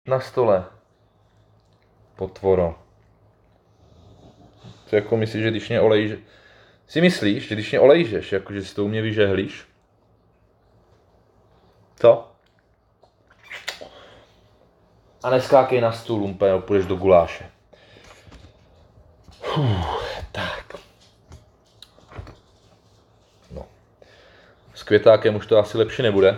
na stole. Potvoro. Co jako myslíš, že když mě olejže... Si myslíš, že když mě olejžeš, jako že si to u mě vyžehlíš? Co? A neskákej na stůl, úplně půjdeš do guláše. Tak. No. S květákem už to asi lepší nebude.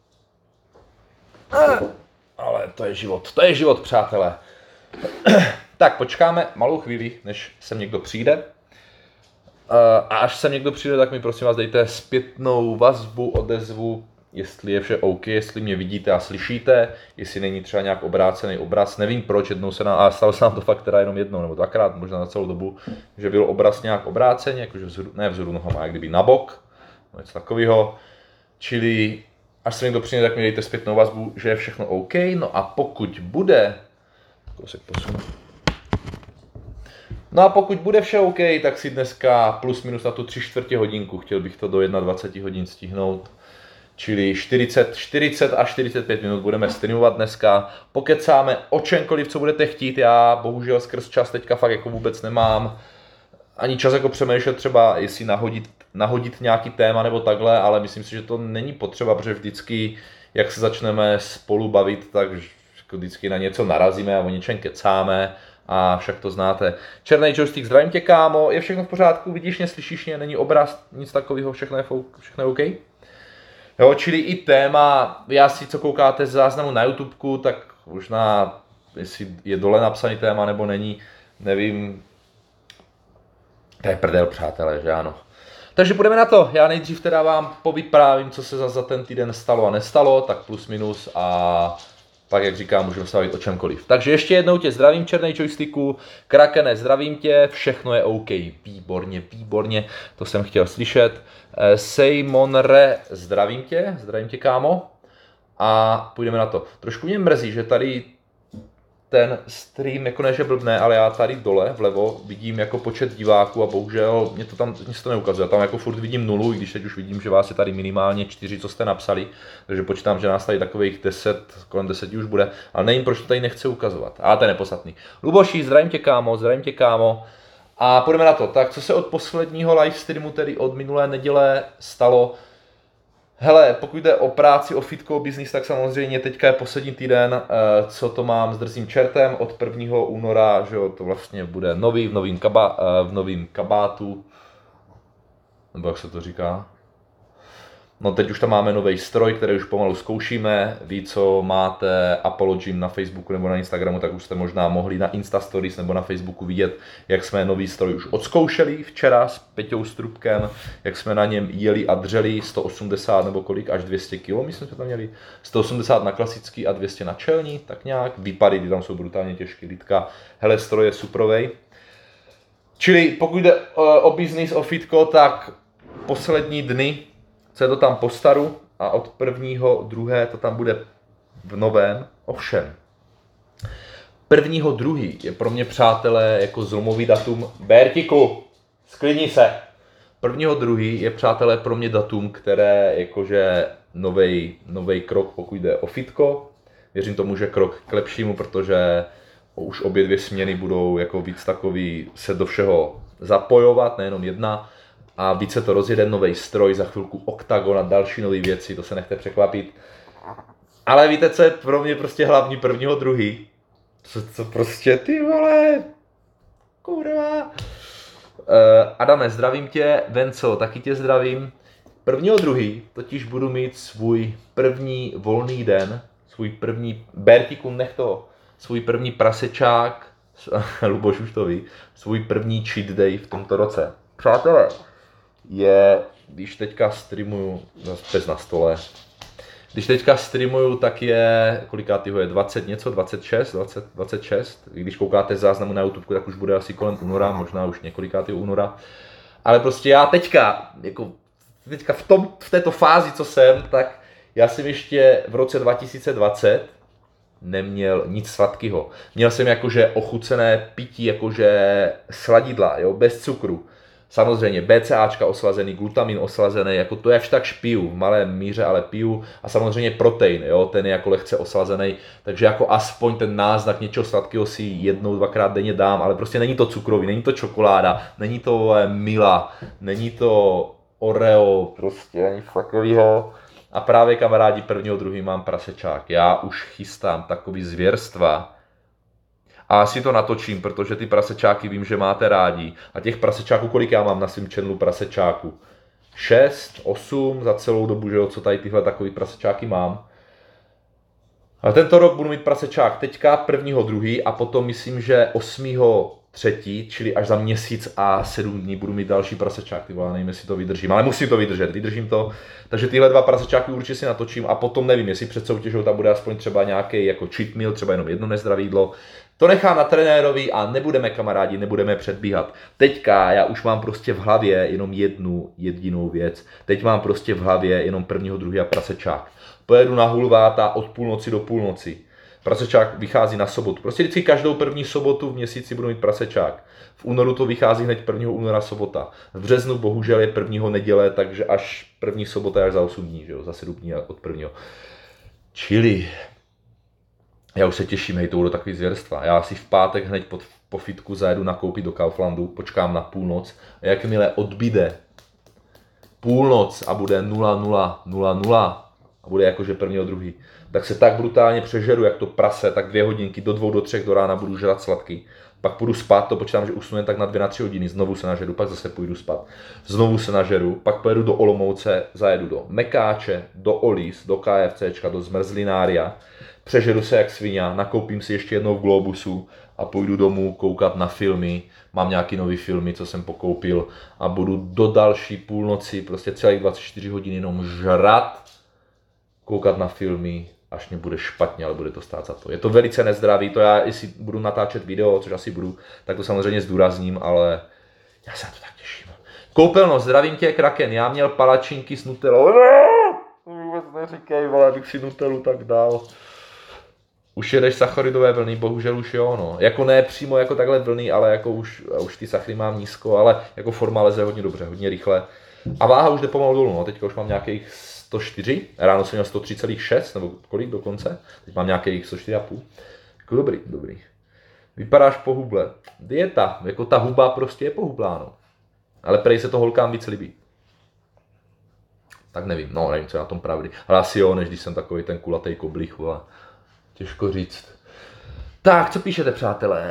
Ale to je život, přátelé. Tak, počkáme malou chvíli, než sem někdo přijde. A až sem někdo přijde, tak mi prosím vás dejte zpětnou vazbu, odezvu, jestli je vše OK, jestli mě vidíte a slyšíte, jestli není třeba nějak obrácený obraz. Nevím proč, jednou se nám, a stalo se nám to fakt teda jenom jednou nebo dvakrát, možná za celou dobu, že byl obraz nějak obrácený, jakože vzhůru nohama, jak kdyby na bok, něco takového. Čili až se někdo přijde, tak mi dejte zpětnou vazbu, že je všechno OK. No a pokud bude, kousek posunu. No a pokud bude vše OK, tak si dneska plus minus na tu 3/4 hodinku, chtěl bych to do 21 hodin stihnout. Čili 40 až 45 minut budeme streamovat dneska. Pokecáme o čemkoliv, co budete chtít. Já bohužel skrz čas teďka fakt jako vůbec nemám ani čas jako přemýšlet třeba, jestli nahodit nějaký téma nebo takhle, ale myslím si, že to není potřeba, protože vždycky, jak se začneme spolu bavit, tak vždycky na něco narazíme a o něčem kecáme. A však to znáte. Černý joystick, zdravím tě, kámo, je všechno v pořádku, vidíš mě, slyšíš mě, není obraz, nic takového, všechno je OK? Jo, čili i téma, já si co koukáte z záznamu na YouTubeku, tak možná, jestli je dole napsaný téma nebo není, nevím. To je prdel, přátelé, že ano. Takže půjdeme na to, já nejdřív teda vám povyprávím, co se za ten týden stalo a nestalo, tak plus minus a pak, jak říkám, můžeme se bavit o čemkoliv. Takže ještě jednou tě zdravím, černý joysticku, Krakene, zdravím tě, všechno je OK, výborně, to jsem chtěl slyšet. Seymonre, zdravím tě, kámo. A půjdeme na to. Trošku mě mrzí, že tady ten stream, jako ne, že blbne, ale já tady dole vlevo vidím jako počet diváků a bohužel mě se to neukazuje. Tam jako furt vidím 0, i když teď už vidím, že vás je tady minimálně 4, co jste napsali, takže počítám, že nás tady takových 10, kolem 10 už bude, ale nevím, proč to tady nechce ukazovat. A to je nepodstatný. Luboši, zdravím tě, kámo. A půjdeme na to. Tak, co se od posledního live streamu, tedy od minulé neděle, stalo? Hele, pokud jde o práci, o fitko, o biznis, tak samozřejmě teďka je poslední týden, co to mám s drzým čertem. Od 1. února, že jo, to vlastně bude nový, v novým kabátu, nebo jak se to říká. No teď už tam máme nový stroj, který už pomalu zkoušíme. Vy, co máte Apollo Gym na Facebooku nebo na Instagramu, tak už jste možná mohli na Insta Stories nebo na Facebooku vidět, jak jsme nový stroj už odzkoušeli včera s Peťou Strubkem, jak jsme na něm jeli a dřeli 180 nebo kolik, až 200 kg, myslím, že tam měli 180 na klasický a 200 na čelní, tak nějak. Výpady, ty tam jsou brutálně těžké, lidka. Hele, stroj je suprovej. Čili pokud jde o biznis, o fitko, tak poslední dny, co je to tam po staru a od 1.2. to tam bude v novém. Ovšem, 1.2. je pro mě, přátelé, jako zlomový datum. Bertiku, sklidni se. 1.2. je, přátelé, pro mě datum, které jakože novej krok, pokud jde o fitko. Věřím tomu, že krok k lepšímu, protože už obě dvě směny budou jako víc takový se do všeho zapojovat, nejenom jedna. A více to rozjede, nový stroj, za chvilku oktagon a další nové věci, to se nechte překvapit. Ale víte, co je pro mě prostě hlavní 1.2. Co prostě, ty vole, kurva. Adame, zdravím tě, Venco, taky tě zdravím. 1.2. totiž budu mít svůj první volný den, svůj první, Bertiku, nech to, svůj první prasečák, Luboš už to ví, svůj první cheat day v tomto roce. Přátelé, když teďka streamuju, bez na stole, když teďka streamuju, tak je, kolikátýho je, 20 něco, 26, když koukáte záznamu na YouTube, tak už bude asi kolem února, možná už několikátýho února, ale prostě já teďka v této fázi, co jsem, tak já jsem ještě v roce 2020 neměl nic sladkého. Měl jsem jakože ochucené pití, jakože sladidla, jo, bez cukru. Samozřejmě BCAčka oslazený, glutamin oslazený, jako to jakž tak piju, v malé míře, ale piju. A samozřejmě protein, jo, ten je jako lehce oslazený, takže jako aspoň ten náznak něčeho sladkého si jednou, dvakrát denně dám, ale prostě není to cukrový, není to čokoláda, není to Mila, není to Oreo, prostě nic takového. A právě kamarádi, prvního, druhý mám prasečák. Já už chystám takový zvěrstva. A asi to natočím, protože ty prasečáky vím, že máte rádi. A těch prasečáků, kolik já mám na svém channelu prasečáku? 6, 8 za celou dobu, že jo, co tady tyhle takový prasečáky mám. A tento rok budu mít prasečák teďka, prvního, druhý a potom myslím, že 8. třetí, čili až za měsíc a 7 dní budu mít další prasečák, ty vole, nevím, jestli to vydržím, ale musím to vydržet, vydržím to. Takže tyhle 2 prasečáky určitě si natočím a potom nevím, jestli před soutěžou tam bude aspoň třeba nějaký jako cheat meal, třeba jenom jedno nezdravé jídlo. To nechám na trenérovi a nebudeme kamarádi, nebudeme předbíhat. Teďka já už mám prostě v hlavě jenom jednu jedinou věc. Teď mám prostě v hlavě jenom prvního, druhý a prasečák. Pojedu na Hulváta od půlnoci do půlnoci. Prasečák vychází na sobotu. Prostě vždycky každou první sobotu v měsíci budu mít prasečák. V únoru to vychází hned 1. února sobota. V březnu bohužel je 1. neděle, takže až první sobota je až za 8 dní, že jo? Za 7 dní od 1. Čili já už se těším, hej, to budou takový zvěrstva. Já si v pátek hned po fitku zajedu nakoupit do Kauflandu, počkám na půlnoc a jakmile odbyde půlnoc a bude 00:00 a bude jakože 1. druhý, tak se tak brutálně přežeru, jak to prase, tak 2 hodinky, do 2 do 3 do rána budu žrat sladký. Pak půjdu spát, to počítám, že usnu jen tak na 2 na 3 hodiny, znovu se nažeru, pak zase půjdu spát. Znovu se nažeru, pak pojedu do Olomouce, zajedu do Mekáče, do Olis, do KFCčka, do Zmrzlinária. Přežeru se jak svině, nakoupím si ještě jednou v Globusu a půjdu domů koukat na filmy. Mám nějaký nový filmy, co jsem pokoupil a budu do další půlnoci, prostě celých 24 hodin jenom žrat, koukat na filmy, až mě bude špatně, ale bude to stát za to. Je to velice nezdravý, to já, jestli budu natáčet video, což asi budu, tak to samozřejmě zdůrazním, ale já se na to tak těším. Koupelno, zdravím tě, Kraken, já měl palačinky s nutelou. Vůbec neříkej, vole, abych si nutelu tak dal. Už jedeš sacharidové vlny, bohužel už jo, no. Jako ne přímo jako takhle vlny, ale jako už ty sachary mám nízko, ale jako forma leze hodně dobře, hodně rychle. A váha už jde pomalu dolů, no. Teďka už mám nějakých 104, ráno jsem měl 103,6, nebo kolik dokonce. Teď mám nějakých 104,5. Jako dobrý. Vypadáš pohuble. Dieta, jako ta huba prostě je pohublá, no. Ale prej se to holkám víc líbí. Tak nevím, co je na tom pravdy. Ale asi jo, než když jsem takový ten kulatý koblík, vole. Těžko říct. Tak, co píšete, přátelé?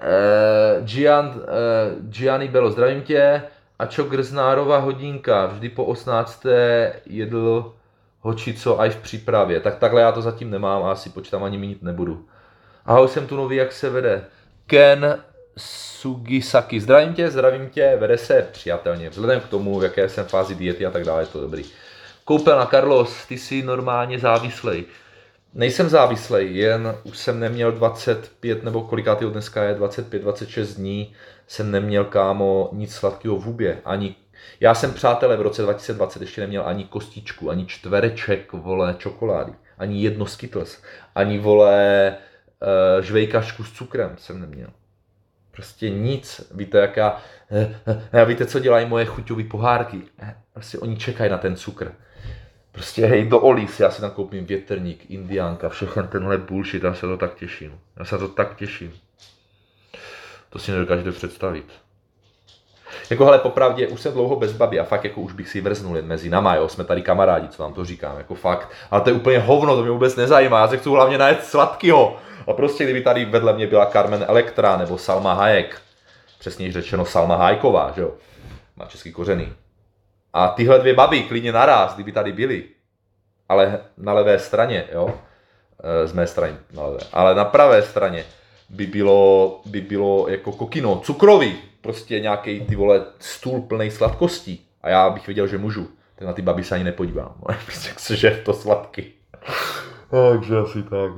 Gianni Bello, zdravím tě. A čo Grznárova hodinka? Vždy po 18. jedl hočico aj v přípravě. Tak takhle já to zatím nemám a asi počítám ani mít nebudu. Ahoj, jsem tu nový, jak se vede? Ken Sugisaki, zdravím tě, vede se přijatelně. Vzhledem k tomu, v jaké jsem fázi diety a tak dále, je to dobrý. Koupelna, Carlos, ty jsi normálně závislej. Nejsem závislej, jen už jsem neměl 25, nebo kolikátýho dneska je, 25-26 dní, jsem neměl, kámo, nic sladkého v hubě, ani, já jsem, přátelé, v roce 2020 ještě neměl ani kostičku, ani čtvereček, vole, čokolády, ani jedno Skittles, ani, vole, žvejkačku s cukrem jsem neměl. Prostě nic, víte, víte, co dělají moje chuťové pohárky, prostě oni čekají na ten cukr. Prostě hej, do Olis, já si tam koupím větrník, indiánka, všechno tenhle bullshit, já se to tak těším. To si nedokážete představit. Jako hele, popravdě, už jsem dlouho bez babi a fakt jako už bych si vrznul jen mezi náma, jo, jsme tady kamarádi, co vám to říkám, jako fakt. Ale to je úplně hovno, to mě vůbec nezajímá, já se chci hlavně najet sladkýho. A prostě kdyby tady vedle mě byla Carmen Electra nebo Salma Hayek, přesněji řečeno Salma Hayková, že jo, má český kořeny. A tyhle 2 baby klidně naraz, kdyby tady byly, ale na levé straně, jo, z mé strany na levé, ale na pravé straně by bylo jako kokino, cukrový, prostě nějaký, ty vole, stůl plný sladkostí a já bych věděl, že můžu, tak na ty baby se ani nepodívám, prostě chceš to sladký. Takže asi tak,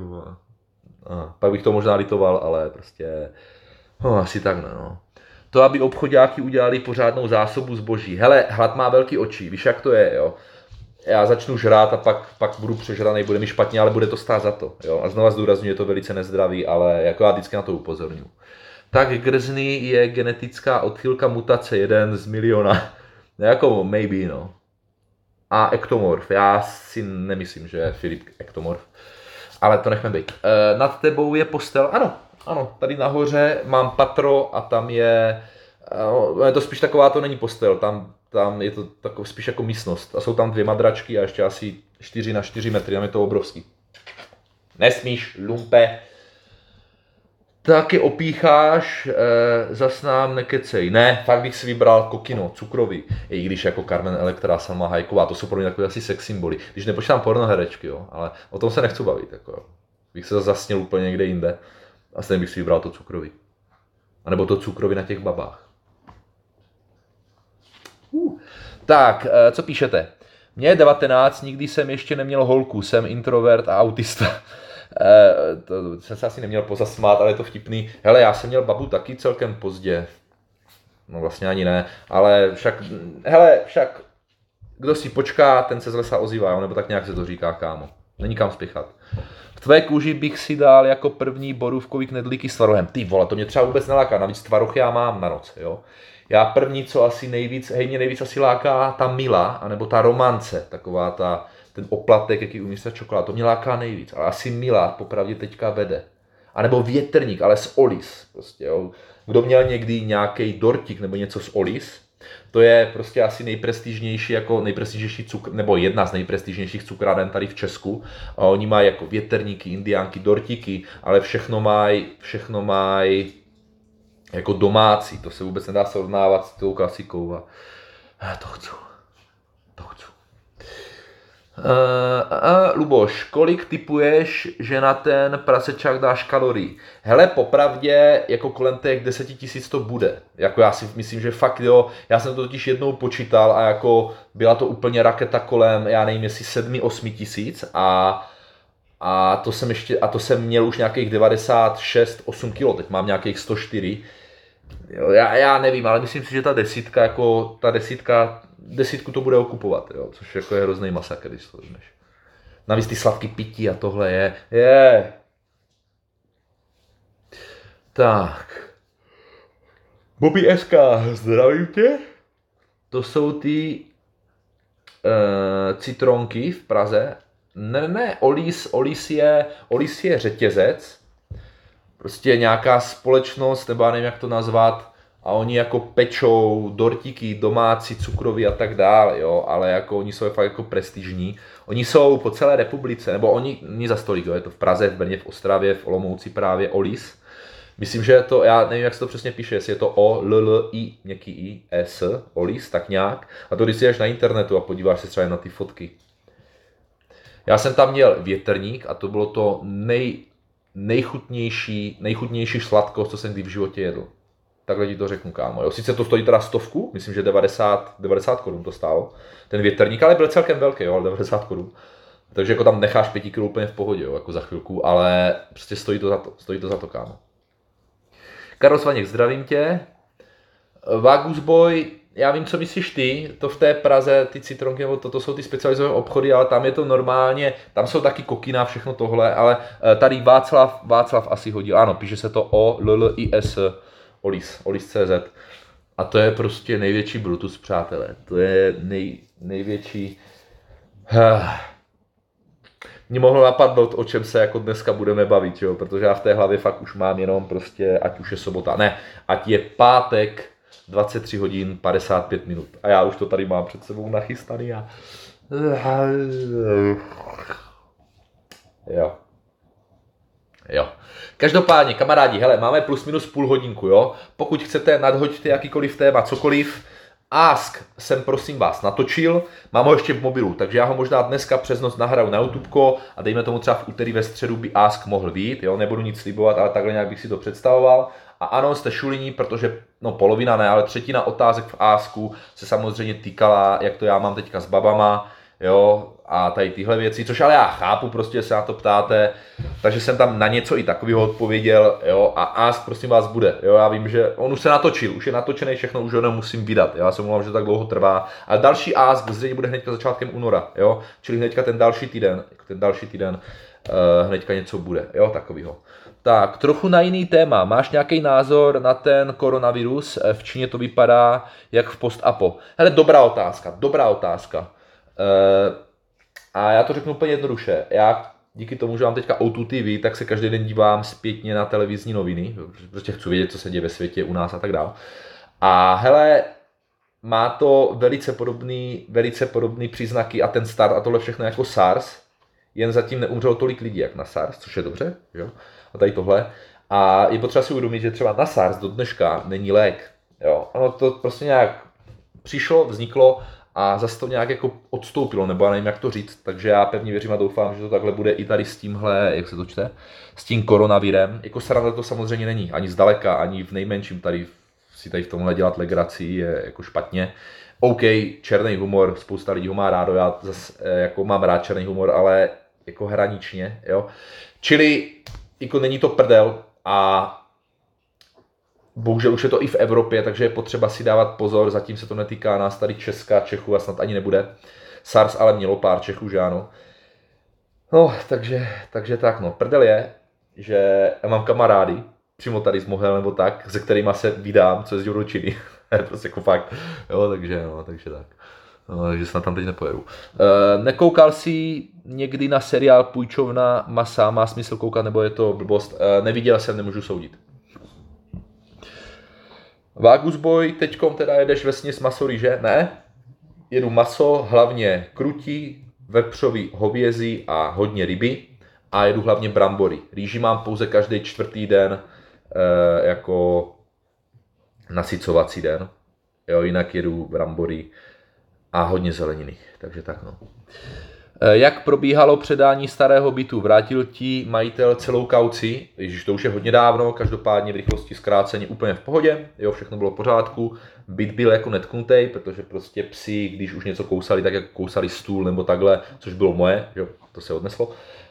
pak bych to možná litoval, ale prostě, asi tak ne, no. To, aby obchodáky udělali pořádnou zásobu zboží. Hele, hlad má velký oči, víš, jak to je, jo. Já začnu žrát a pak budu přežraný, bude mi špatně, ale bude to stát za to, jo. A znova zdůrazňuji, je to velice nezdravý, ale jako já vždycky na to upozorňuji. Tak Grzny je genetická odchylka mutace, 1 z miliona. Jako maybe, no. A ektomorf, já si nemyslím, že je Filip ektomorf. Ale to nechme být. Nad tebou je postel, ano, tady nahoře mám patro a tam je to spíš taková, to není postel, tam je to takový, spíš jako místnost. A jsou tam 2 madračky a ještě asi 4 na 4 metry, tam je to obrovský. Nesmíš, lumpe. Taky opícháš, zas nám nekecej. Ne, fakt bych si vybral kokino, cukrový. I když jako Carmen Electra, Salma Hayeková, to jsou pro mě takové asi sex symboly. Když nepočítám pornoherečky, jo, ale o tom se nechci bavit. Jako. Bych se zasněl úplně někde jinde. A stejně bych si vybral to cukrový. A nebo to cukrový na těch babách. Tak, co píšete? Mně je 19, nikdy jsem ještě neměl holku, jsem introvert a autista. To jsem se asi neměl pozasmát, ale je to vtipný. Hele, já jsem měl babu taky celkem pozdě. No vlastně ani ne, ale však kdo si počká, ten se z lesa ozývá, jo? Nebo tak nějak se to říká, kámo. Není kam spěchat. V tvé kůži bych si dal jako první borůvkový knedlíky s tvarohem. Ty vole, to mě třeba vůbec neláká, navíc tvaroh já mám na noc, jo. Já první, co asi mě nejvíc asi láká ta Mila, anebo ta romance, taková ten oplatek, jaký umí se čokolád, to mě láká nejvíc, ale asi Mila popravdě teďka vede. A nebo větrník, ale z Olis, prostě, jo. Kdo měl někdy nějaký dortík nebo něco z Olis, to je prostě asi nejprestižnější cukr, nebo jedna z nejprestižnějších cukráren tady v Česku. A oni mají jako větrníky, indiánky, dortíky, ale všechno mají jako domácí, to se vůbec nedá srovnávat s tou klasikou. A to chci. Luboš, kolik tipuješ, že na ten prasečák dáš kalorií? Hele, popravdě, jako kolem těch 10 000 to bude. Jako já si myslím, že fakt jo, já jsem to totiž jednou počítal a jako byla to úplně raketa kolem, já nevím, jestli 7-8 tisíc a to jsem měl už nějakých 96-8 kg, teď mám nějakých 104. Jo, já nevím, ale myslím si, že desítku to bude okupovat, jo, což jako je hrozný masakr, když to vezmeš. Navíc ty sladký pití a tohle je. Tak. Bobby SK, zdravím tě. To jsou ty citronky v Praze. Ne, Olis je řetězec. Prostě nějaká společnost, nebo já nevím, jak to nazvat, a oni jako pečou dortíky domácí, cukroví a tak dále, jo, ale jako oni jsou fakt jako prestižní. Oni jsou po celé republice, nebo oni za stolik, jo, je to v Praze, v Brně, v Ostravě, v Olomouci právě Olis. Myslím, že je to, já nevím, jak se to přesně píše, jestli je to O-L-L-I, měkký I, S, Olis, tak nějak. A to když si jdeš na internetu a podíváš se třeba na ty fotky. Já jsem tam měl větrník a to bylo to nejchutnější sladkost, co jsem kdy v životě jedl. Takhle ti to řeknu, kámo. Jo, sice to stojí teda 100, myslím, že 90 korun to stálo, ten větrník, ale byl celkem velký, jo, 90 korun. Takže jako tam necháš 5 kg úplně v pohodě, jo, jako za chvilku, ale prostě stojí to za to, kámo. Karol Svaněk, zdravím tě. Vagus Boy, já vím, co myslíš ty, to v té Praze, ty citronky, nebo to jsou ty specializované obchody, ale tam je to normálně, tam jsou taky kokina, všechno tohle, ale tady Václav asi hodil, ano, píše se to O-L-L-I-S, Olis.cz. A to je prostě největší Brutus, přátelé, to je největší... Mě mohlo napadnout, o čem se jako dneska budeme bavit, jo? Protože já v té hlavě fakt už mám jenom prostě, ať už je sobota, ne, ať je pátek, 23 hodin 55 minut. A já už to tady mám před sebou nachystaný a... Jo. Každopádně, kamarádi, hele, máme plus minus půl hodinku, jo? Pokud chcete, nadhoďte jakýkoliv téma, cokoliv. Ask jsem prosím vás natočil, mám ho ještě v mobilu, takže já ho možná dneska přes noc nahraju na YouTubeko a dejme tomu třeba v úterý ve středu by Ask mohl být, jo, nebudu nic slibovat, ale takhle nějak bych si to představoval. A ano, jste šuliní, protože, no polovina ne, ale třetina otázek v Asku se samozřejmě týkala, jak to já mám teďka s babama, jo, a tady tyhle věci, což ale já chápu, prostě se na to ptáte, takže jsem tam na něco i takového odpověděl, jo, a Ask prosím vás bude, jo, já vím, že on už se natočil, už je natočený všechno, už ho nemusím vydat, já se mluvám, že to tak dlouho trvá, ale další Ask zřejmě bude hnedka začátkem února, jo, čili hnedka ten další týden, hnedka něco bude, jo, takovýho. Tak, trochu na jiný téma. Máš nějaký názor na ten koronavirus? V Číně to vypadá jak v post-apo. Hele, dobrá otázka. A já to řeknu úplně jednoduše. Já díky tomu, že mám teďka O2 TV, tak se každý den dívám zpětně na televizní noviny. Prostě chci vědět, co se děje ve světě, u nás a tak dále. A hele, má to velice podobný příznaky a ten start a tohle všechno jako SARS, jen zatím neumřelo tolik lidí jak na SARS, což je dobře, jo? A tady tohle. A je potřeba si uvědomit, že třeba na SARS do dneška není lék. Jo? Ono to prostě nějak přišlo, vzniklo a zase to nějak jako odstoupilo, nebo já nevím, jak to říct. Takže já pevně věřím a doufám, že to takhle bude i tady s tímhle, jak se to čte, s tím koronavirem. Jako sranda to samozřejmě není, ani zdaleka, ani v nejmenším tady si tady v tomhle dělat legraci je jako špatně. OK, černý humor, spousta lidí ho má rádo, já zase jako mám rád černý humor, ale jako hraničně, jo. Čili jako není to prdel a bohužel už je to i v Evropě, takže je potřeba si dávat pozor, zatím se to netýká nás tady Česka, Čechů a snad ani nebude. SARS ale mělo pár Čechů, že ano. No, takže tak no, prdel je, že já mám kamarády, přímo tady z Mohel nebo tak, se kterýma se vydám, co jezdí do Číny. Prostě jako fakt, jo, takže tak. No, takže snad tam teď nepojedu. Nekoukal jsi někdy na seriál Půjčovna masa, má smysl koukat, nebo je to blbost? Neviděl jsem, nemůžu soudit. Vágus Boy, teďkom teda jedeš vesměs maso rýže? Ne, jedu maso, hlavně krutí, vepřový, hovězí a hodně ryby a jedu hlavně brambory. Rýži mám pouze každý čtvrtý den jako nasycovací den, jo, jinak jedu brambory a hodně zeleniny, takže tak no. Jak probíhalo předání starého bytu? Vrátil ti majitel celou kauci? Ježiš, to už je hodně dávno, každopádně v rychlosti zkráceně úplně v pohodě, jo, všechno bylo v pořádku. Byt byl jako netknutý, protože prostě psi, když už něco kousali, tak jako kousali stůl nebo takhle, což bylo moje, jo, to se odneslo.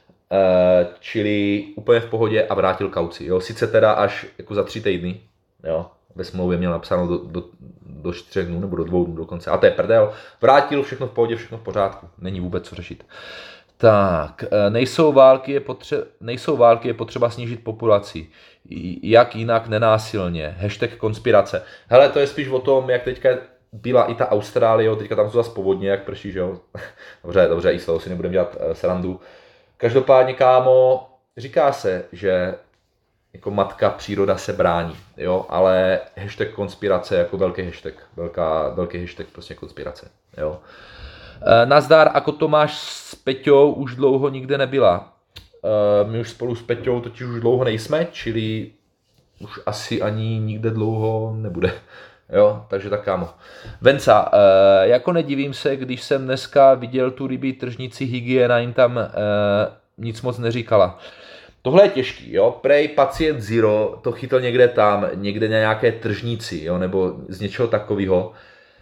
Čili úplně v pohodě a vrátil kauci, jo, sice teda až jako za 3 týdny, jo. Ve smlouvě měl napsáno do 4 dnů nebo do 2 dnů dokonce. A to je prdel. Vrátil, všechno v pohodě, všechno v pořádku. Není vůbec co řešit. Tak, nejsou války, je potřeba snížit populaci. Jak jinak nenásilně. Hashtag konspirace. Hele, to je spíš o tom, jak teďka byla i ta Austrálie, teďka tam jsou zase povodně, jak prší, že jo. Dobře, i z toho si nebudeme dělat srandu. Každopádně, kámo, říká se, že jako matka příroda se brání, jo, ale hashtag konspirace jako velký hashtag, velký hashtag prostě konspirace, jo. Nazdar, ako to máš s Peťou, už dlouho nikde nebyla. My už spolu s Peťou totiž už dlouho nejsme, čili už asi ani nikde dlouho nebude, jo, takže tak kámo. Venca, jako nedivím se, když jsem dneska viděl tu rybí tržnici, hygiena jim tam nic moc neříkala. Tohle je těžký, jo, prej pacient Zero to chytl někde tam, někde na nějaké tržnici, jo, nebo z něčeho takového.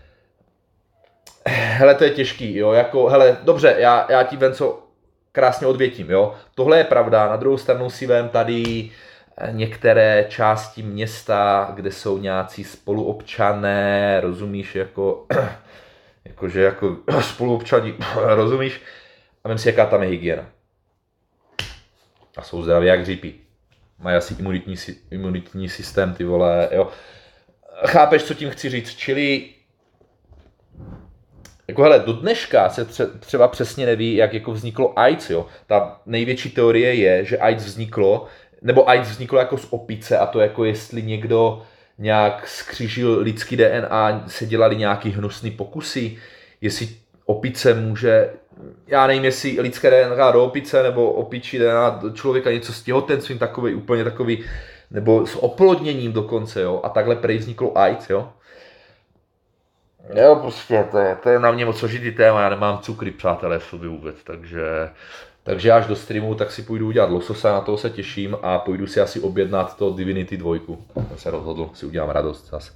Hele, to je těžký, jo, jako, hele, dobře, já ti Venco krásně odvětím, jo. Tohle je pravda, na druhou stranu si vem tady některé části města, kde jsou nějací spoluobčané, rozumíš, jako spoluobčani, rozumíš, a vem si, jaká tam je hygiena. A jsou zdraví jak řípy. Mají asi imunitní systém, ty vole, jo. Chápeš, co tím chci říct? Čili, jako hele, do dneška se třeba přesně neví, jak jako vzniklo AIDS, jo. Ta největší teorie je, že AIDS vzniklo jako z opice a to jako jestli někdo nějak skřížil lidský DNA, se dělali nějaký hnusný pokusy, jestli opice může, já nevím, jestli lidské DNA do opice, nebo opičí DNA do člověka, něco s těhotenstvím takový, úplně takový, nebo s oplodněním dokonce, jo, a takhle prej vzniklo AIDS, jo. Jo, prostě, to je na mě moc složitý téma, já nemám cukry, přátelé, v sobě vůbec, takže až do streamu, tak si půjdu udělat lososa, na toho se těším a půjdu si asi objednat to Divinity 2, jsem se rozhodl, si udělám radost zase.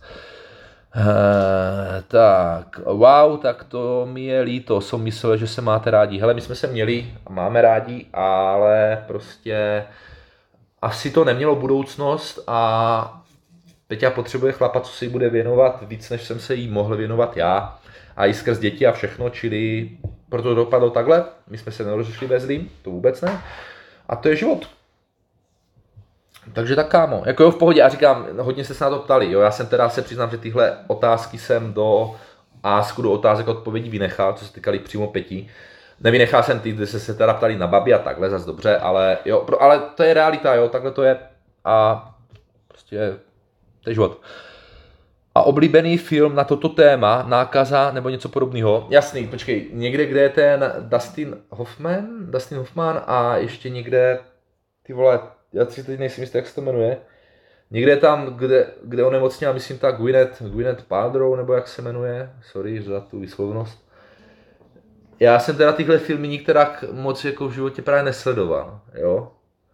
Tak, wow, tak to mi je líto, jsem myslel, že se máte rádi. Hele, my jsme se měli a máme rádi, ale prostě asi to nemělo budoucnost a Peťa potřebuje chlapa, co si bude věnovat víc, než jsem se jí mohl věnovat já. A i skrz děti a všechno, čili proto to dopadlo takhle. My jsme se nerozešli ve zlým, to vůbec ne. A to je život. Takže tak kámo, jako jo v pohodě, a říkám, hodně se na to ptali, jo, já jsem teda se přiznám, že tyhle otázky jsem do Asku, do otázek odpovědí vynechal, co se týkali přímo Peti. Nevynechal jsem ty, kde se teda ptali na babi a takhle, zase dobře, ale jo, ale to je realita, jo, takhle to je a prostě to je život. A oblíbený film na toto téma, nákaza nebo něco podobného, jasný, počkej, někde, kde je ten Dustin Hoffman a ještě někde, ty vole, já si teď nejsem jistý, jak se to jmenuje, někde tam, kde onemocněla, myslím ta Gwyneth Paltrow, nebo jak se jmenuje, sorry za tu výslovnost. Já jsem teda tyhle filmy nikterak moc jako v životě právě nesledoval, jo.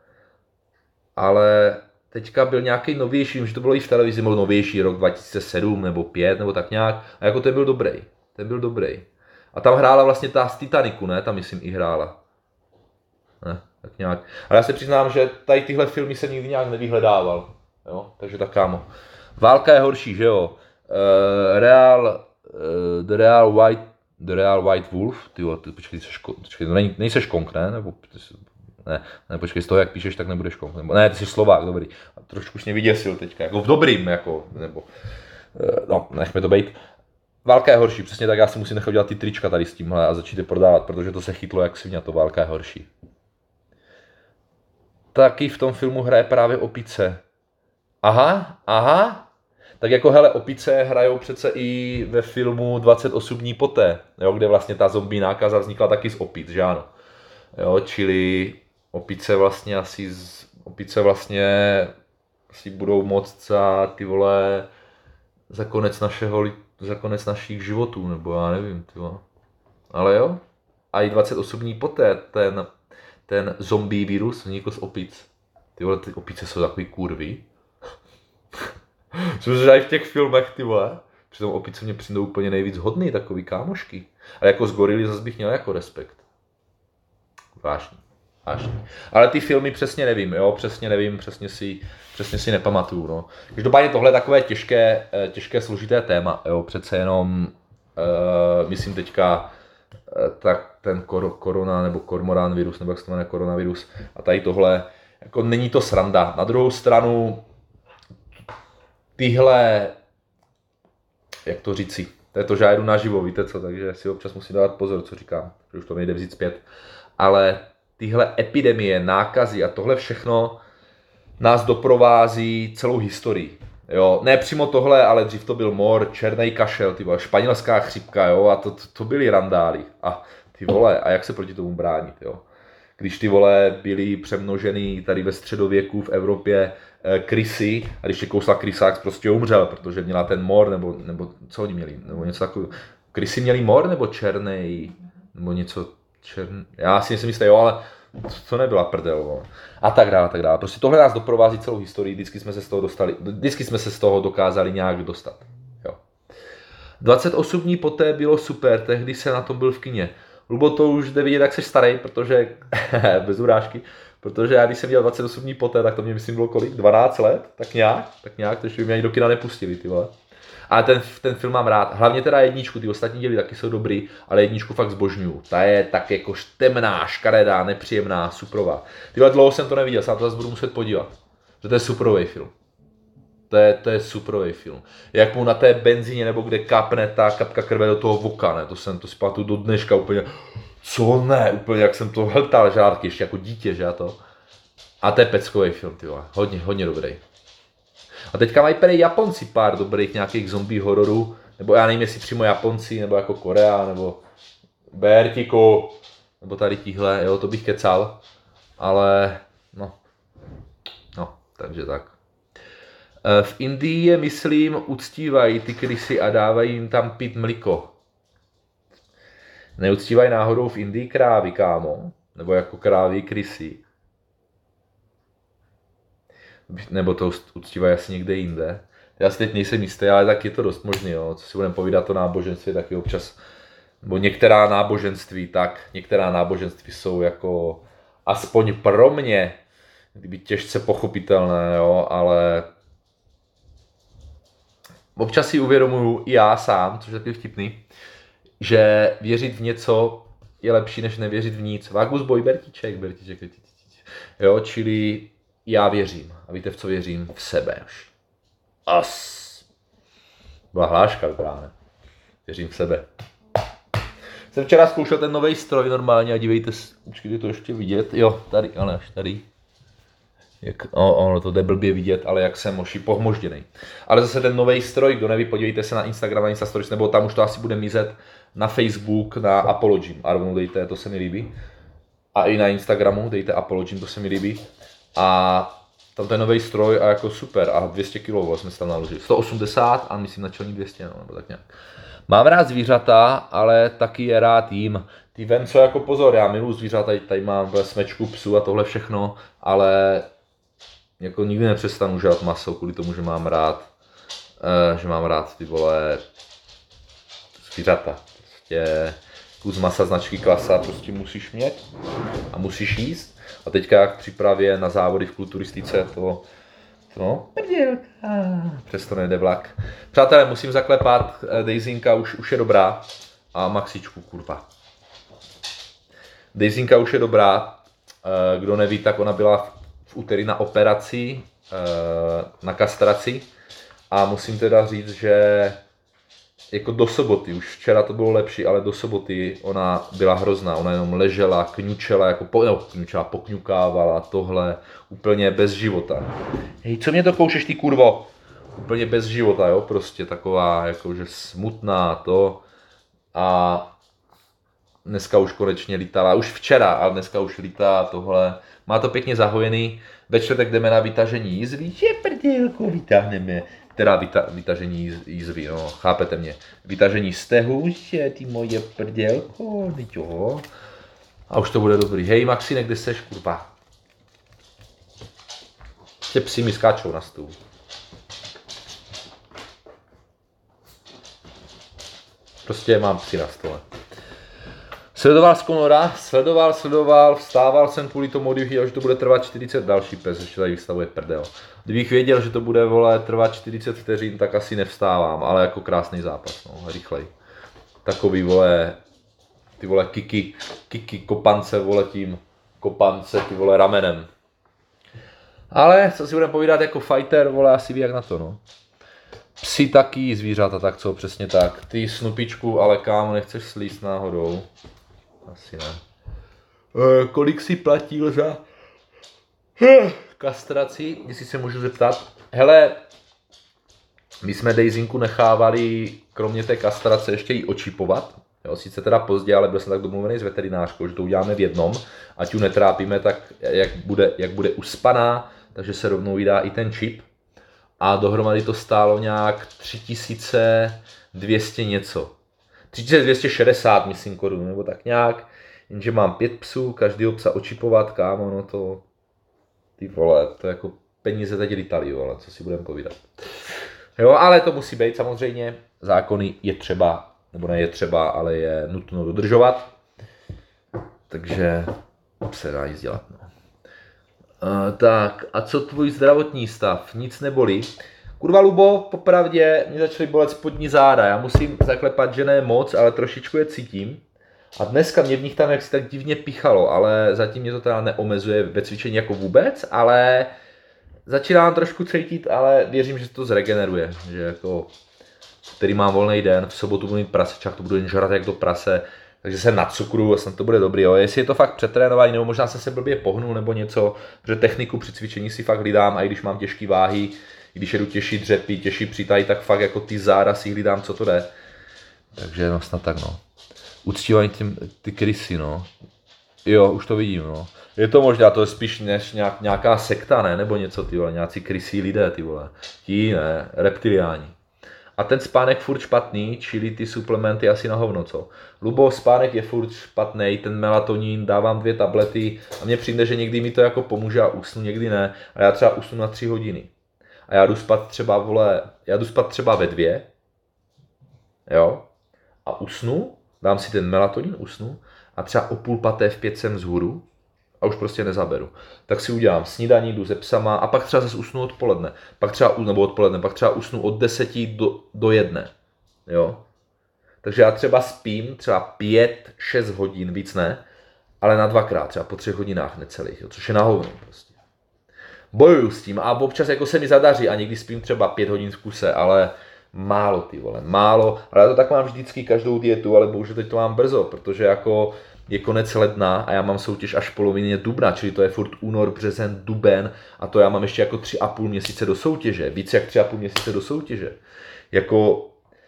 Ale teďka byl nějaký novější, že to bylo i v televizi, byl novější, rok 2007 nebo 5 nebo tak nějak, a jako ten byl dobrý. A tam hrála vlastně ta z Titaniku, ne, tam myslím i hrála. Ne, tak nějak. Ale já se přiznám, že tady tyhle filmy jsem nikdy nějak nevyhledával, jo, takže tak kámo. Válka je horší, že jo. The Real White Wolf, ty počkej, nejseš Kong, ne? Nebo ne, počkej, z toho, jak píšeš, tak nebudeš Kong. Nebo, ne, ty jsi Slovák, dobrý. A trošku už mě vyděsil teďka, jako v dobrým, jako, nebo, no, nechme to být. Válka je horší, přesně tak, já si musím nechat dělat ty trička tady s tímhle a začít je prodávat, protože to se chytlo jak svině, to Válka je horší. Taky v tom filmu hraje právě opice. Aha. Tak jako hele, opice hrajou přece i ve filmu 28 dní poté, jo, kde vlastně ta zombie nákaza vznikla taky z opic, že ano. Jo, čili opice vlastně asi budou moct za ty vole za konec našich životů, nebo já nevím, ty vole. Ale jo, a i 28 dní poté ten zombie virus vznikl z opic. Ty vole, ty opice jsou takový kurvy. Jsou i v těch filmech, ty vole. Přitom opice mě přijdou úplně nejvíc hodný, takový kámošky. Ale jako z gorily zase bych měl jako respekt. Vážně. Ale ty filmy přesně nevím, jo, přesně si nepamatuju, no. Každopádně tohle je takové těžké složité téma, jo, přece jenom, myslím teďka, tak ten korona nebo kormorán virus, nebo jak se to jmenuje, koronavirus a tady tohle, jako není to sranda. Na druhou stranu, tyhle, jak to říci, to je to, že já jdu naživo, víte co, takže si občas musím dávat pozor, co říkám, že už to nejde vzít zpět, ale tyhle epidemie, nákazy a tohle všechno nás doprovází celou historii. Jo, ne přímo tohle, ale dřív to byl mor, černý kašel, ty vole, španělská chřipka, jo, a to byly randály. A ty vole, a jak se proti tomu bránit, jo? Když ty vole byly přemnožený tady ve středověku v Evropě krysy, a když tě kousla krysák, prostě umřel, protože měla ten mor, nebo co oni měli, nebo něco takového. Krysy měli mor, nebo černý, nebo něco černý, já si myslím, jo, ale to nebyla prdel, vole. A tak dále. Prostě tohle nás doprovází celou historii, vždycky jsme se z toho dokázali nějak dostat. Jo. 28 dní poté bylo super, tehdy se na tom byl v kině. Lubo, to už jde vidět, jak jsi starý, protože, bez urážky, protože já když jsem dělal 28 dní poté, tak to mě myslím bylo kolik, 12 let, tak nějak, takže by mě ani do kina nepustili, ty vole. Ale ten film mám rád, hlavně teda jedničku, ty ostatní díly taky jsou dobrý, ale jedničku fakt zbožňuju. Ta je tak jako temná, škaredá, nepříjemná, suprová. Tyhle dlouho jsem to neviděl, se na to zase budu muset podívat. Že to je suprový film. To je suprový film. Jak mu na té benzíně nebo kde kapne ta kapka krve do toho voka, ne? To si pamatuju do dneška úplně, co ne, úplně jak jsem to hltal žádky, ještě jako dítě, že já to. A to je peckový film, ty vole, hodně dobrý. A teďka mají prý Japonci pár dobrých nějakých zombie hororů, nebo já nevím, jestli přímo Japonci, nebo jako Korea, nebo Bertiko, nebo tady tihle, jo, to bych kecal, ale no, takže tak. V Indii je, myslím, uctívají ty krysy a dávají jim tam pít mliko. Neuctívají náhodou v Indii krávy, kámo? Nebo jako krávy krysy? Nebo to uctívají asi někde jinde. Já si teď nejsem jistý, ale tak je to dost možný, jo. Co si budeme povídat o náboženství, taky občas, nebo některá náboženství jsou jako, aspoň pro mě, kdyby těžce pochopitelné, jo, ale občas si uvědomuju i já sám, což je taky vtipný, že věřit v něco je lepší, než nevěřit v nic. Vagus boj, Bertíček. Jo, čili já věřím. A víte, v co věřím? V sebe. As. Byla hláška, dobrá, ne? Věřím v sebe. Jsem včera zkoušel ten nový stroj normálně a dívejte se, počkejte to ještě vidět. Jo, tady, ale až tady. Ono to jde blbě vidět, ale jak jsem pohmožděnej. Ale zase ten nový stroj, kdo neví, podívejte se na Instagram, na Instastories, nebo tam už to asi bude mizet, na Facebook, na Apollo a rovnou dejte, to se mi líbí. A i na Instagramu dejte Apollo, to se mi líbí. A tam ten nový stroj a jako super, a 200 kg jsme se tam naložili. 180 a myslím na čelní 200, no, nebo tak nějak. Mám rád zvířata, ale taky je rád jím. Ty ven, co jako pozor, já miluji zvířata, tady mám smečku, psu a tohle všechno, ale jako nikdy nepřestanu žrat maso kvůli tomu, že mám rád ty vole zvířata. Prostě kus masa značky Klasa prostě musíš mít a musíš jíst. A teďka k přípravě na závody v kulturistice přesto nejde vlak. Přátelé, musím zaklepat, Dejzinka už je dobrá a Maxičku, kurva. Dejzinka už je dobrá, kdo neví, tak ona byla v úterý na operaci, na kastraci a musím teda říct, že jako do soboty, už včera to bylo lepší, ale do soboty ona byla hrozná, ona jenom ležela, kňučela, pokňukávala tohle, úplně bez života. Hej, co mě to koušeš, ty kurvo? Úplně bez života, jo, prostě taková jakože smutná to a dneska už konečně lítala, už včera, ale dneska už lítá tohle. Má to pěkně zahojený, ve čtvrtek jdeme na vytažení jízvy, že prdělko vytáhneme, teda vytažení jízvy, no, chápete mě, vytažení stehu, že ty moje prdělko, jo. A už to bude dobrý. Hej Maxine, kde seš, kurva? Tě psi mi skáčou na stůl. Prostě mám psy na stole. Sledoval z Conora, sledoval, vstával jsem kvůli tomu, když viděl, že to bude trvat 40 další pes, ještě tady vystavuje prdel. Kdybych věděl, že to bude, vole, trvat 40 vteřin, tak asi nevstávám, ale jako krásný zápas, no, rychlej. Takový, vole, ty vole kiky, kopance, vole, kopance, ty vole, ramenem. Ale, co si budeme povídat, jako fighter, vole, asi ví jak na to, no. Psi taky, zvířata, tak co, přesně tak. Ty Snupičku, ale kámo, nechceš slíst náhodou? Asi ne. Kolik si platil za kastraci, jestli se můžu zeptat? Hele, my jsme Dejzinku nechávali, kromě té kastrace, ještě ji očipovat. Jo, sice teda pozdě, ale byl jsem tak domluvený s veterinářkou, že to uděláme v jednom, ať ju netrápíme, tak jak bude uspaná, takže se rovnou vydá i ten čip. A dohromady to stálo nějak 3200 něco. 3260, myslím, korun, nebo tak nějak. Jenže mám 5 psů, každýho psa očipovat, kámo, no to... Ty vole, to jako peníze teď lítali, vole, co si budeme povídat. Jo, ale to musí být samozřejmě. Zákony je třeba, nebo ne je třeba, ale je nutno dodržovat. Takže se dá nic dělat, no. Tak, a co tvůj zdravotní stav? Nic nebolí? Kurva Lubo, popravdě mě začaly bolet spodní záda. Já musím zaklepat, že ne moc, ale trošičku je cítím. A dneska mě v nich tam jaksi tak divně pichalo, ale zatím mě to teda neomezuje ve cvičení jako vůbec, ale začínám trošku cítit, ale věřím, že se to zregeneruje. Že jako, který mám volný den, v sobotu budu mít prasečák, to budu jen žrat jak to prase. Takže se na cukru, snad to bude dobrý, jo. Jestli je to fakt přetrénování, nebo možná jsem se blbě pohnul nebo něco, protože techniku při cvičení si fakt hlídám, a i když mám těžké váhy, i když jedu těžší dřepy, těžší přitahy, tak fakt jako ty záda si hlídám, co to jde. Takže no snad tak, no. Uctívání ty krysy, no. Jo, už to vidím, no. Je to možná, to je spíš než nějaká sekta, ne? Nebo něco, ty vole, nějací krysí lidé, ty vole. Ti, ne, reptiliáni. A ten spánek furt špatný, čili ty suplementy asi na hovno, co? Lubo, spánek je furt špatný, ten melatonin, dávám 2 tablety a mně přijde, že někdy mi to jako pomůže a usnu, někdy ne. A já třeba usnu na 3 hodiny. A já jdu spát třeba, vole, ve 2, jo, a usnu, dám si ten melatonin, usnu a třeba o 4:30 v 5 jsem vzhůru a už prostě nezaberu. Tak si udělám snídaní, jdu se psama a pak třeba zase usnu odpoledne. Pak třeba usnu od 10 do 1. Jo? Takže já třeba spím třeba 5-6 hodin, víc ne, ale na 2krát, třeba po 3 hodinách necelých, jo? Což je na hovno prostě. bojuju s tím a občas jako se mi zadaří a někdy spím třeba 5 hodin v kuse, ale málo ty vole, málo, ale já to tak mám vždycky každou dietu, ale bohužel teď to mám brzo, protože jako je konec ledna a já mám soutěž až v polovině dubna, čili to je furt únor, březen, duben a to já mám ještě jako 3,5 měsíce do soutěže, víc jak 3,5 měsíce do soutěže. Jako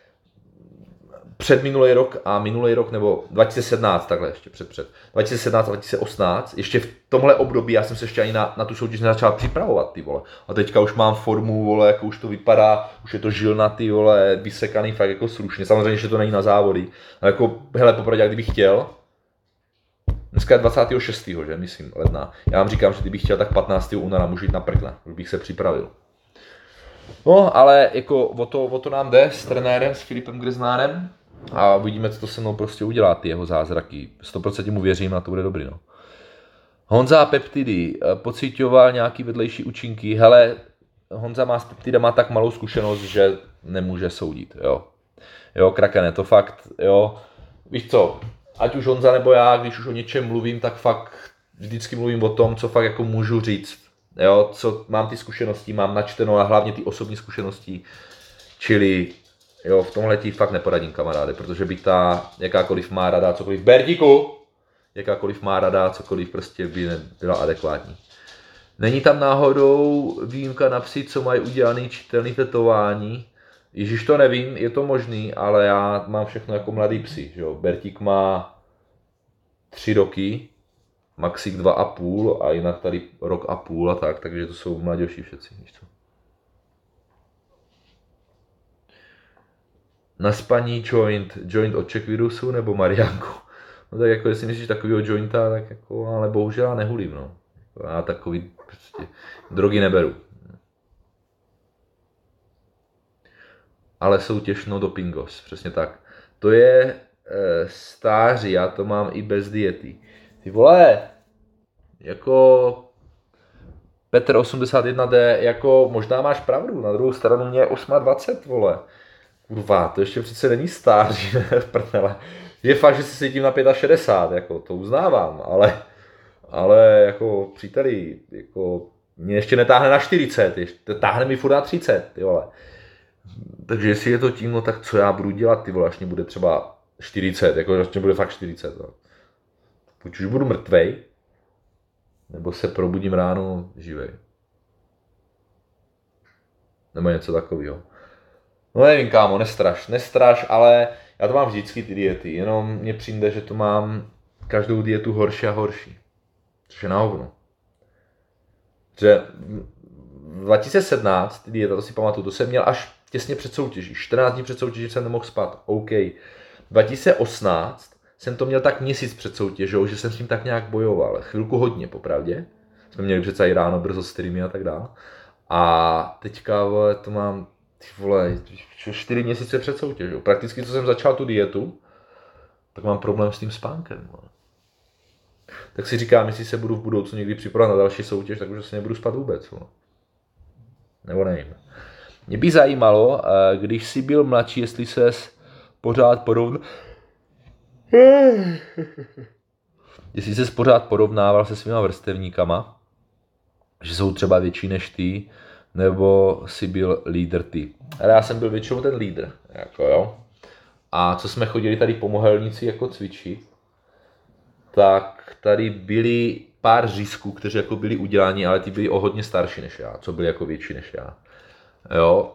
před minulý rok, nebo 2017, takhle ještě před 2017 a 2018, ještě v tomhle období já jsem se ještě ani na tu soutěž nezačal připravovat, ty vole. A teďka už mám formu, vole, jako už to vypadá, už je to žilnatý, vole, vysekaný fakt jako slušně. Samozřejmě, že to není na závody, ale jako, hele, popravdě, kdybych chtěl, dneska je 26. že, myslím, ledna. Já vám říkám, že kdybych chtěl, tak 15. února můžu jít na prkle, už bych se připravil. No, ale jako o to nám jde s trenérem, s Filipem Grznárem. A uvidíme, co to se mnou prostě udělá, ty jeho zázraky. 100% mu věřím a to bude dobrý, no. Honza a peptidy, pocitoval nějaký vedlejší účinky. Hele, Honza má s peptidama tak malou zkušenost, že nemůže soudit, jo. Jo, Krakene, to fakt, jo. Víš co, ať už Honza nebo já, když už o něčem mluvím, tak fakt vždycky mluvím o tom, co fakt jako můžu říct. Jo, co mám ty zkušenosti, mám načteno a hlavně ty osobní zkušenosti, čili jo, v tomhle ti fakt neporadím, kamaráde, protože by ta jakákoliv má rada, cokoliv, Bertíku, jakákoliv má rada, cokoliv prostě by nebyla adekvátní. Není tam náhodou výjimka na psy, co mají udělaný čitelný tetování? Ježíš, to nevím, je to možný, ale já mám všechno jako mladý psi, že jo. Bertík má 3 roky, Maxík 2,5 a jinak tady 1,5 roku a tak, takže to jsou mladější všetci, víš co. Na spaní joint od Czech virusu nebo Mariánku. No tak jako jestli myslíš takovýho jointa, tak jako, ale bohužel já nehulím, no. Já takový prostě drogy neberu. Ale soutěž no dopingos, přesně tak. To je stáří, já to mám i bez diety. Ty vole, jako Petr 81D, jako možná máš pravdu, na druhou stranu mě je 28, vole. Kurva, to ještě přece není stáří, v prdele. Je fakt, že si sedím na 65, jako to uznávám, ale jako příteli, jako mě ještě netáhne na 40, ještě táhne mi furt na 30, ty vole. Takže jestli je to tím, no tak co já budu dělat, ty vole, až mě bude třeba 40, jako až mě bude fakt 40, no. Buď už budu mrtvej, nebo se probudím ráno živej. Nebo něco takového. No nevím, kámo, nestraš, ale já to mám vždycky ty diety, jenom mně přijde, že to mám každou dietu horší a horší. Což je na hovno. Že 2017, ty dieta, to si pamatuju, to jsem měl až těsně před soutěží, 14 dní před soutěží jsem nemohl spát, OK. 2018 jsem to měl tak měsíc před soutěžou, že jsem s tím tak nějak bojoval, chvilku hodně, popravdě. Jsme měli přece i ráno brzo streamy a tak dále. A teďka, vole, to mám, ty vole, 4 měsíce před soutěžou. Prakticky, co jsem začal tu dietu, tak mám problém s tím spánkem. Vole. Tak si říkám, jestli se budu v budoucnu někdy připravovat na další soutěž, tak už asi nebudu spát vůbec. Vole. Nebo nevím. Mě by zajímalo, když jsi byl mladší, jestli ses pořád jestli ses pořád porovnával se svýma vrstevníkama, že jsou třeba větší než ty, nebo jsi byl lídr ty. Ale já jsem byl většinou ten lídr, jako jo. A co jsme chodili tady po Mohelnici jako cvičit, tak tady byli pár řízků, kteří jako byli uděláni, ale ty byli o hodně starší než já, co byli jako větší než já. Jo.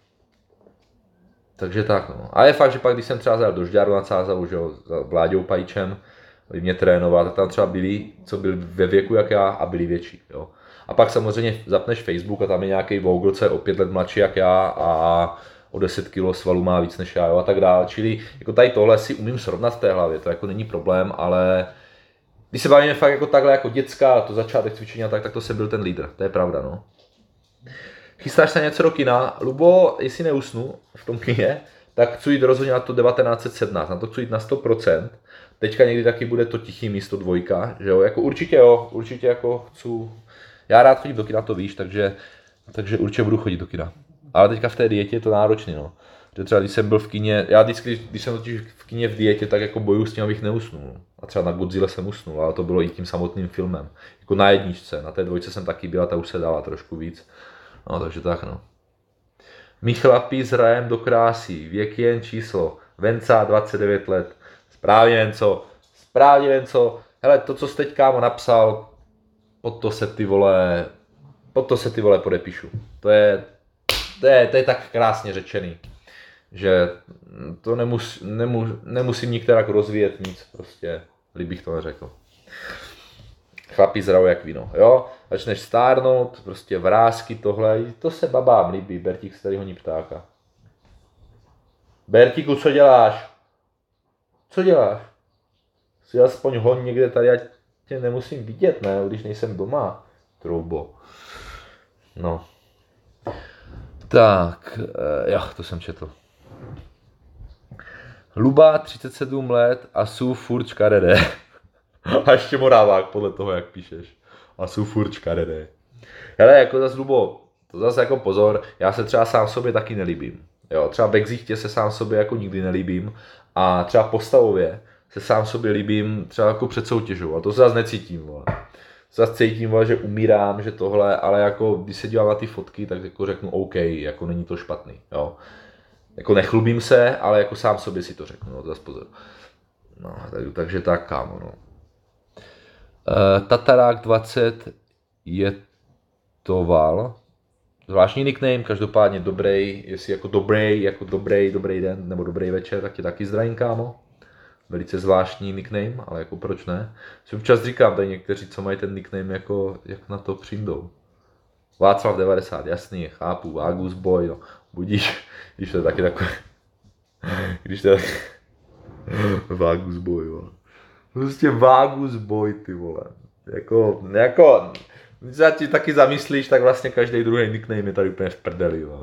Takže tak, no. A je fakt, že pak, když jsem třeba zajel do Žďáru nad Sázavou, že jo, za Vláďou Pajčem, kdy mě trénoval, tak tam třeba byli, co byli ve věku jak já a byli větší, jo. A pak samozřejmě zapneš Facebook a tam je nějaký Vogel, co je o 5 let mladší jak já a o 10 kg svalů má víc než já, jo, a tak dále. Čili jako tady tohle si umím srovnat v té hlavě, to jako není problém, ale když se bavíme fakt jako takhle jako děcka, to začátek cvičení a tak to jsem byl ten lídr, to je pravda, no. Chystáš se něco do kina? Lubo, jestli neusnu v tom kině, tak chci jít rozhodně na to 1917, na to chci jít na 100%. Teďka někdy taky bude to tichý místo 2, že jo, jako určitě jako chci. Já rád chodím do kina, to víš, takže určitě budu chodit do kina. Ale teďka v té dietě je to náročný, no. Že třeba když jsem byl v kině, já vždycky, když jsem totiž v kině v dietě, tak jako bojuju s tím, abych neusnul. A třeba na Godzilla jsem usnul, ale to bylo i tím samotným filmem. Jako na jedničce, na té dvojce jsem taky byla, ta už se dala trošku víc. No, takže tak no. My chlapi s rajem do krásy, věk jen číslo, Venca 29 let. Správně Venco. Hele, to, co jsi teď kámo napsal, pod to se ty vole podepíšu. To je tak krásně řečený, že to nemusím nikterak rozvíjet nic, prostě, líbych to neřekl. Chlapi zrajou jak víno, jo? Začneš stárnout, prostě vrásky tohle, to se babám líbí, Bertík se tady honí ptáka. Bertíku, co děláš? Co děláš? Si aspoň hoň někde tady, ať tě nemusím vidět, ne, když nejsem doma, troubo. No. Tak, jo, to jsem četl. Luba, 37 let a jsou furt škaredé. A ještě Morávák, podle toho, jak píšeš. A jsou furt škaredé. Hele, jako zase Lubo, to zase jako pozor, já se třeba sám sobě taky nelíbím. Jo, třeba ve ksichtě se sám sobě jako nikdy nelíbím. A třeba postavově se sám sobě líbím třeba jako před soutěžou. A to se zase necítím, vole. Zase cítím, vole, že umírám, že tohle, ale jako když se dívám na ty fotky, tak jako řeknu OK, jako není to špatný, jo. Jako nechlubím se, ale jako sám sobě si to řeknu, no, zase pozor. No, takže tak, kámo, no. Tatarák 20 je toval. Zvláštní nickname, každopádně dobrý, jestli jako dobrý den nebo dobrý večer, tak tě taky zdravím, kámo. Velice zvláštní nickname, ale jako proč ne? Si občas říkám, tady někteří, co mají ten nickname, jako jak na to přijdou. Václav 90, jasný, chápu, Vágus Boy, no, budíš, když to je taky takové, když to je Vágus Boy, vole. Prostě Vágus Boy, ty vole, jako, když se ti taky zamyslíš, tak vlastně každý druhý nickname je tady úplně v prdeli, vole.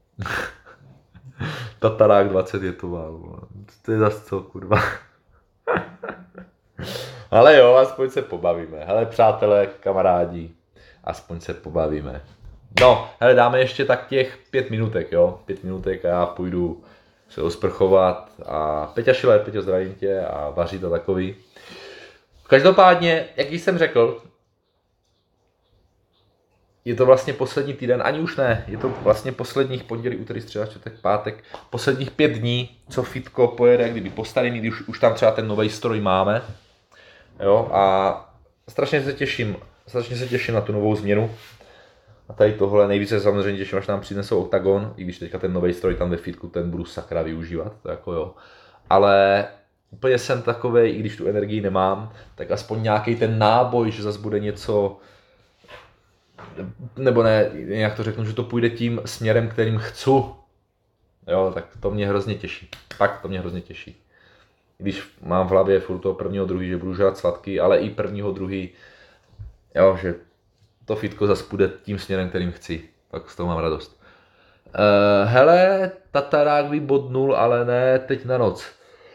Tatarák 20 je to vole. To je zase co, kurva. Ale jo, aspoň se pobavíme. Hele, přátelé, kamarádi, aspoň se pobavíme. No, hele, dáme ještě tak těch 5 minutek, jo. 5 minutek a já půjdu se osprchovat a Peťa Šile, Peťo, zdravím tě a vařit a takový. Každopádně, jak jsem řekl, je to vlastně poslední týden, ani už ne, je to vlastně posledních pondělí, úterý, středa, čtvrtek, pátek, posledních 5 dní, co fitko pojede, kdyby postavený, když už tam třeba ten nový stroj máme. Jo, a strašně se těším na tu novou změnu. A tady tohle nejvíce samozřejmě těším, až nám přinesou Octagon, i když teďka ten nový stroj tam ve fitku, ten budu sakra využívat, to jako jo. Ale úplně jsem takovej, i když tu energii nemám, tak aspoň nějaký ten náboj, že zase bude něco, nebo ne, jak to řeknu, že to půjde tím směrem, kterým chci. Jo, tak to mě hrozně těší. Fakt to mě hrozně těší. Když mám v hlavě furt toho prvního, druhý, že budu žrát sladký, ale i prvního, druhý, jo, že to fitko zase půjde tím směrem, kterým chci. Tak z toho mám radost. Hele, Tatarák vybodnul, ale ne teď na noc.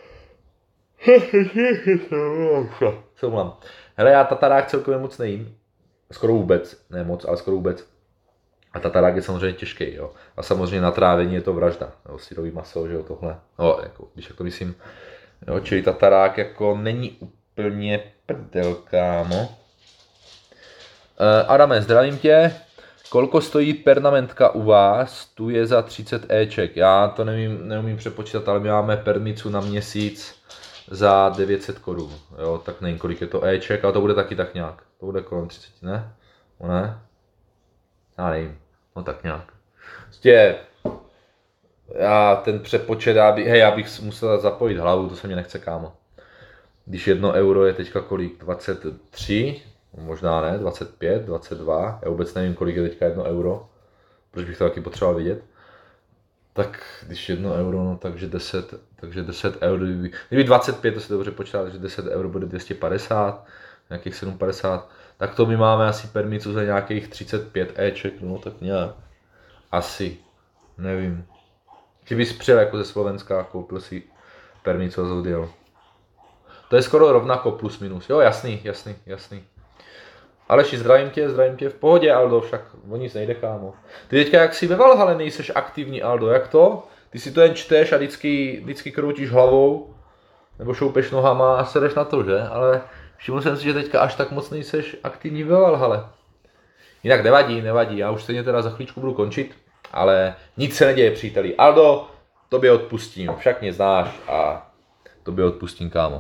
Co mám? Hele, já Tatarák celkově moc nejím. Skoro vůbec, ne moc, ale skoro vůbec. A tatarák je samozřejmě těžký, jo. A samozřejmě na trávení je to vražda, jo, syrový maso, že jo, tohle. No, jako, když jak to myslím, jo, čili tatarák jako není úplně prdel, kámo. Adame, zdravím tě. Kolko stojí pernamentka u vás? Tu je za 30 Eček. Já to neumím přepočítat, ale my máme permicu na měsíc za 900 korun. Jo, tak nevím, kolik je to Eček, ale to bude taky tak nějak. To bude kolem 30, ne? No ne? Já nevím. No tak nějak. Prostě já ten přepočet, já bych musel zapojit hlavu, to se mě nechce, kámo. Když 1 euro je teďka kolik? 23? Možná ne, 25, 22. Já vůbec nevím, kolik je teďka 1 euro. Proč bych to taky potřeboval vidět? Tak když 1 euro, no takže 10 euro, kdyby 25, to se dobře počítá, takže 10 euro bude 250, nějakých 750, tak to my máme asi permicu za nějakých 35 Eček, no tak nějak. Asi, nevím. Kdybys přijel jako ze Slovenska, koupil si permicu a odjel. To je skoro rovnako plus minus, jo jasný. Aleši, zdravím tě, v pohodě, Aldo, však o nic nejde, kámo. Ty teďka jak si ve Valhalle nejseš aktivní, Aldo, jak to? ty si to jen čteš a vždycky kroutíš hlavou, nebo šoupeš nohama a sereš na to, že? Ale všiml jsem si, že teďka až tak moc nejseš aktivní ve Valhalle. Jinak nevadí, já už stejně teda za chvíličku budu končit, ale nic se neděje, příteli. Aldo, tobě odpustím, však mě znáš a tobě odpustím, kámo.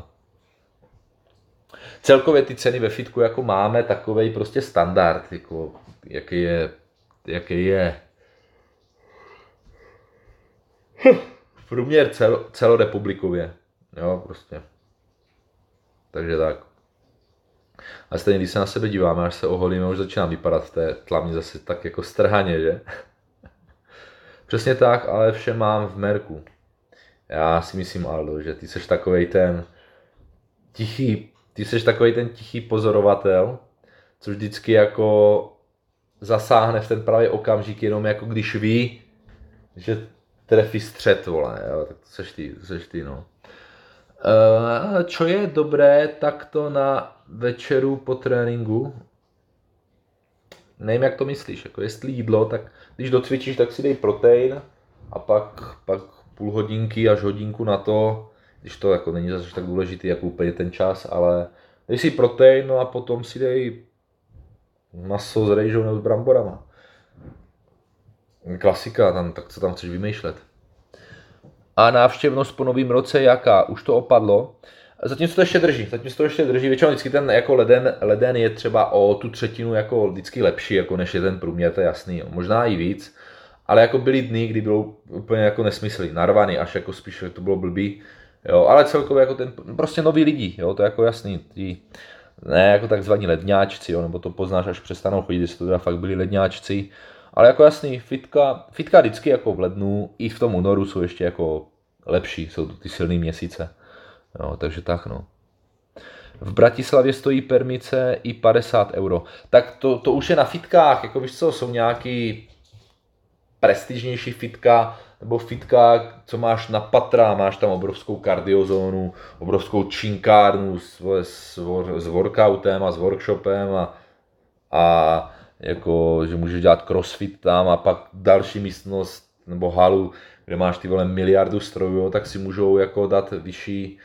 Celkově ty ceny ve fitku jako máme takovej prostě standard, jako jaký je průměr celorepublikově, jo, prostě. Takže tak. A stejně, když se na sebe díváme, až se oholíme, už začínám vypadat v té tlamě zase tak jako strhaně, že? Přesně tak, ale vše mám v merku. Já si myslím, Aldo, že ty seš takovej ten tichý pozorovatel, co vždycky jako zasáhne v ten pravý okamžik, jenom jako když ví, že trefí střet, vole, jo, tak to seš ty, no. Čo je dobré takto na večeru po tréninku? Nevím, jak to myslíš, jako jestli jídlo, tak když docvičíš, tak si dej protein a pak půl hodinky až hodinku na to, když to jako není zase tak důležitý jako úplně ten čas, ale dej si protein, no a potom si dej maso s rejžou nebo s bramborama. Klasika, tak co tam chceš vymýšlet. A návštěvnost po novém roce jaká? Už to opadlo. Zatím se to ještě drží. Většinou vždycky ten jako leden je třeba o tu třetinu jako vždycky lepší, jako než je ten průměr, to je jasný. Jo. Možná i víc, ale jako byly dny, kdy bylo úplně jako nesmysly, narvaný, až jako spíš to bylo blbý. Jo, ale celkově jako ten, prostě noví lidi, jo, to je jako jasný. Ne jako takzvaní ledňáčci, jo, nebo to poznáš, až přestanou chodit, jestli to teda fakt byli ledňáčci. Ale jako jasný, fitka vždycky jako v lednu, i v tom únoru jsou ještě jako lepší, jsou to ty silný měsíce. Jo, takže tak no. V Bratislavě stojí permice i 50 €. Tak to už je na fitkách, jako víš co, jsou nějaký prestižnější fitka, nebo fitka, co máš na patra, máš tam obrovskou kardiozónu, obrovskou činkárnu s workoutem a s workshopem a jako, že můžeš dělat crossfit tam a pak další místnost nebo halu, kde máš ty vole miliardu strojů, tak si můžou jako dát vyšší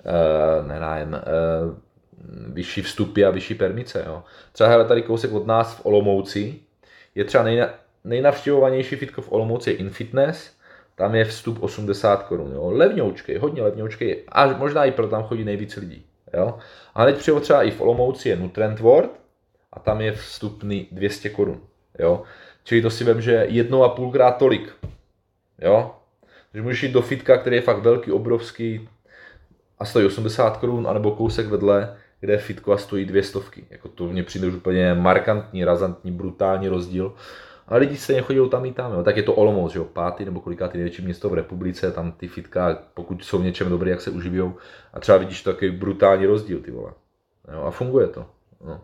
vyšší vstupy a vyšší permice. Jo. Třeba hele, tady kousek od nás v Olomouci je třeba nejnavštěvovanější fitko v Olomouci je InFitness, tam je vstup 80 korun. Levňoučkej, hodně levňoučkej, a možná i pro tam chodí nejvíc lidí. Jo. A hned přijel třeba i v Olomouci je Nutrient World a tam je vstupný 200 korun. Jo. Čili to si vem, že 1,5krát tolik. Jo. Takže můžeš jít do fitka, který je fakt velký, obrovský a stojí 80 korun, anebo kousek vedle, kde je fitko a stojí 200. Jako to mně přijde už úplně markantní, razantní, brutální rozdíl. A lidi stejně chodí tam i tam, jo. Tak je to Olomouc, jo, 5. nebo kolikátý největší město v republice, tam ty fitka, pokud jsou v něčem dobrý, jak se uživijou. A třeba vidíš takový brutální rozdíl, ty vole. Jo, a funguje to. No.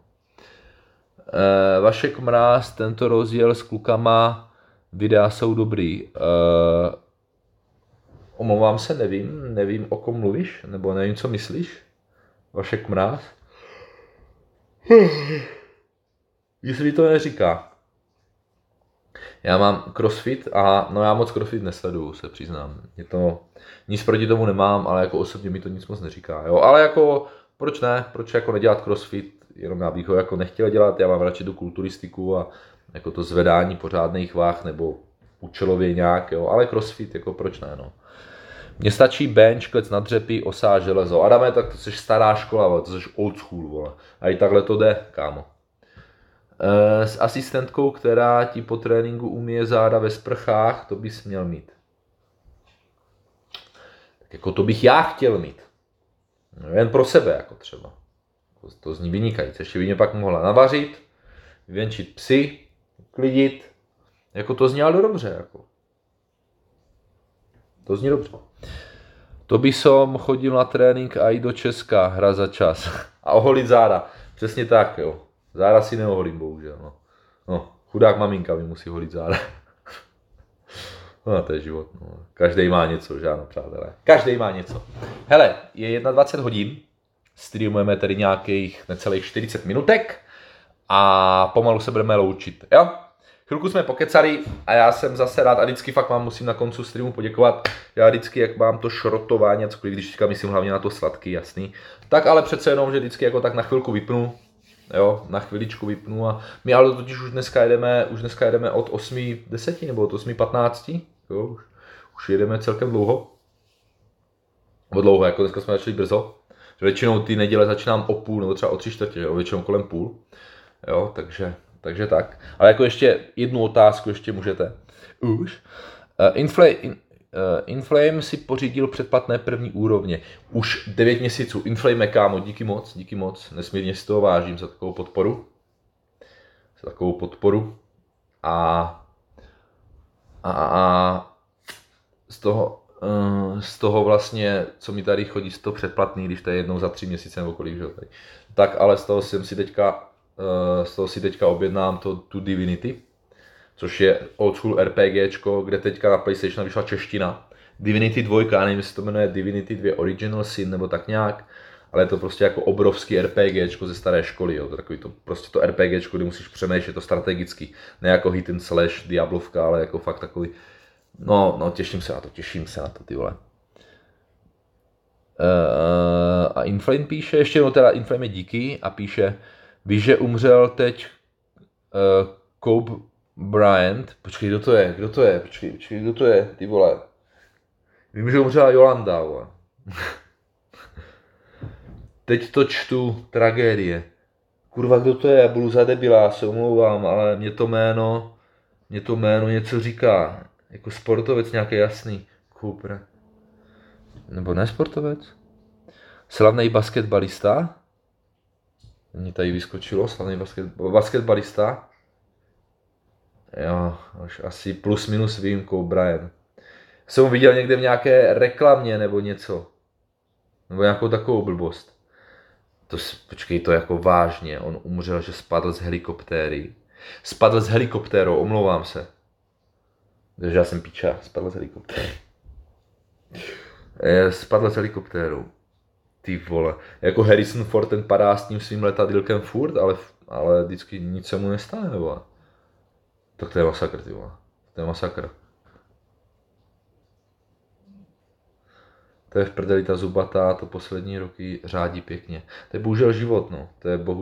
Vašek Mráz, tento rozdíl s klukama, videa jsou dobrý. Omlouvám se, nevím, o kom mluvíš, nebo nevím, co myslíš. Vašek Mráz. Jestli to neříká. Já mám crossfit a no já moc crossfit nesleduju, se přiznám. Nic proti tomu nemám, ale jako osobně mi to nic moc neříká. Jo, ale jako proč ne? Proč jako nedělat crossfit? Jenom já bych ho jako nechtěl dělat, já mám radši tu kulturistiku a jako to zvedání pořádných váh nebo účelově nějak, jo, ale crossfit jako proč ne, no. Mně stačí bench, klec na dřepy, osa, železo. Adame, tak to jsi stará škola, vole, to jsi old school, vole. A i takhle to jde, kámo. S asistentkou, která ti po tréninku umije záda ve sprchách, to bys měl mít. Tak jako to bych já chtěl mít. No, jen pro sebe, jako třeba. To zní vynikajíc. Ještě by mě pak mohla navařit, vyvenčit psy, klidit. Jako to zní ale dobře, jako. To zní dobře. To by som chodil na trénink a i do Česka, hra za čas. A oholit záda. Přesně tak, jo. Záda si neoholím, bohužel. No, chudák maminka mi musí holit záda. No, to je život. No. Každý má něco, že ano, přátelé. Každý má něco. Hele, je 21 hodin. Streamujeme tedy nějakých necelých 40 minutek. A pomalu se budeme loučit, jo? chvilku jsme pokecali a já jsem zase rád a vždycky fakt vám musím na konci streamu poděkovat. Já vždycky, jak mám to šrotování a cokoliv, když teďka myslím hlavně na to sladký, jasný. Tak ale přece jenom, že vždycky jako tak na chvilku vypnu. Jo, na chviličku vypnu a my ale totiž už dneska jedeme od 8:10 nebo od 8:15. Jo, už jedeme celkem dlouho. Nebo dlouho, jako dneska jsme začali brzo. Většinou ty neděle začínám o půl nebo třeba o 3/4, jo, většinou kolem půl. Jo, takže tak. Ale jako ještě jednu otázku ještě můžete. Už. Inflame si pořídil předplatné první úrovně. Už 9 měsíců. Inflame, kámo, díky moc. Nesmírně si toho vážím za takovou podporu. A z toho vlastně, co mi tady chodí, z toho předplatný, když to je jednou za 3 měsíce nebo kolik, že tady. Tak ale z toho si teďka objednám tu Divinity, což je old school RPGčko, kde teďka na PlayStation vyšla čeština. Divinity 2, já nevím, jestli to jmenuje Divinity 2 Original Sin nebo tak nějak, ale je to prostě jako obrovský RPGčko ze staré školy, jo. To takový to, prostě to RPGčko, kdy musíš přemýšlet, to strategicky, ne jako hit and slash, Diablovka, ale jako fakt takový, no těším se na to, ty vole. A Inflame píše, ještě jednou teda Inflame díky a píše, víš, že umřel teď Kobe Bryant, počkej, kdo to je, ty vole. Vím, že umřela Jolanda, vole. Teď to čtu, tragédie. Kurva, kdo to je, budu za debila, se omlouvám, ale mě to jméno něco říká. Jako sportovec nějaký jasný. Cooper. Nebo ne sportovec? Slavný basketbalista. Mně tady vyskočilo, slavný basketbalista. Jo, už asi plus minus výjimkou Brian. Jsem ho viděl někde v nějaké reklamě nebo něco. Nebo nějakou takovou blbost. Počkej, to jako vážně, on umřel, že spadl z helikoptéry. Spadl s helikoptérou, omlouvám se. Takže já jsem piča, spadl z helikoptéry. Spadl z helikoptéru. Ty vole. Jako Harrison Ford, ten padá s tím svým letadýlkem furt, ale vždycky nic se mu nestane, vole. Tak to je masakr, ty vole. To je masakr. To je v prdeli ta zubatá, to poslední roky řádí pěkně. To je bohužel život, no.